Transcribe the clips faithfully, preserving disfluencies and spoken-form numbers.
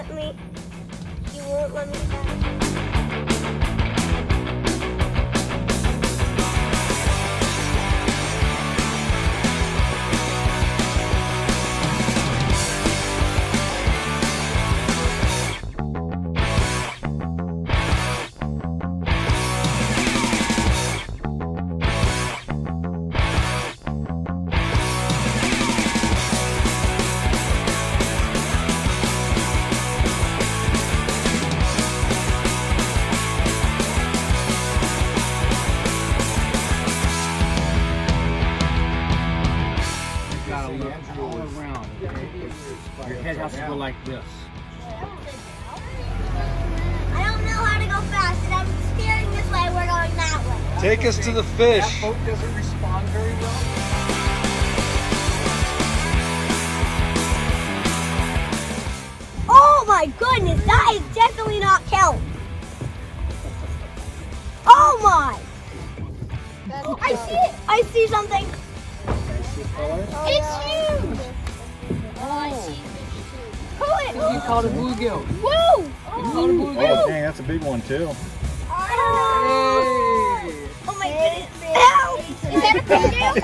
let me. You won't let me back. All around. Your head has to go like this. I don't know how to go fast, and I'm steering this way. We're going that way. Take us to the fish. That boat doesn't respond very well. Oh my goodness, that is definitely not kelp. Oh my! I see it. I see something. Oh, It's yeah. huge. Oh, I see. Pull it. You caught a bluegill. Woo! You caught a bluegill. Oh, dang, that's a big one, too. Oh, Hey. oh my goodness. Help! Is that a bluegill?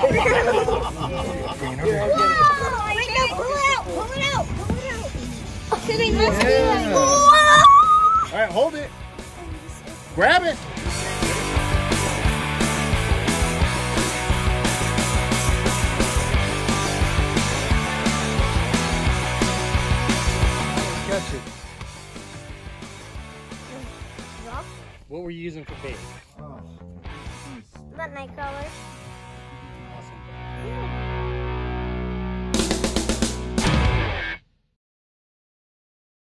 Oh, wait, no, pull it out. Pull it out. Pull it out. So they must be like, whoa! All right, hold it. Grab it. Catch it. What were you using for bait? That night color.